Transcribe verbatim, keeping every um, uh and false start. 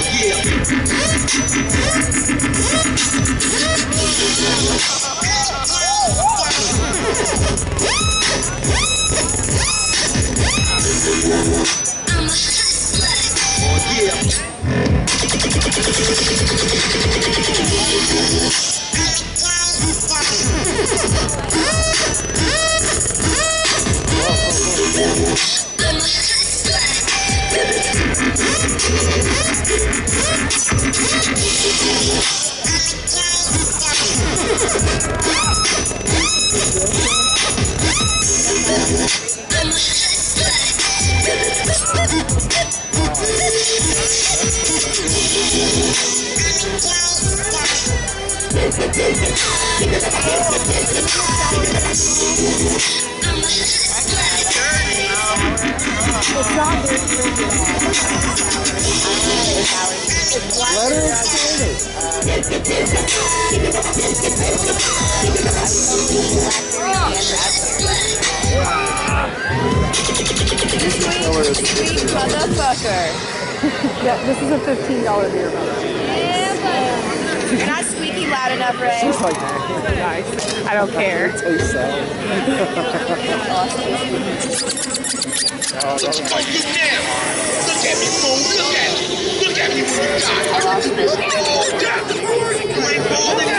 Motherfucker. Yeah, this is a fifteen dollar beer. Yeah, but you're not squeaky loud enough, Ray. She's like, nice. I don't care. It tastes sad. Oh, that was like, look at me, fool. Look at me. Look at me. Look at me.